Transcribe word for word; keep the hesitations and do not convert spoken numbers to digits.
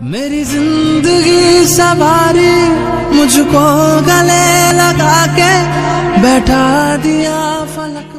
मेरी जिंदगी सवारी मुझको गले लगा के बैठा दिया फलक।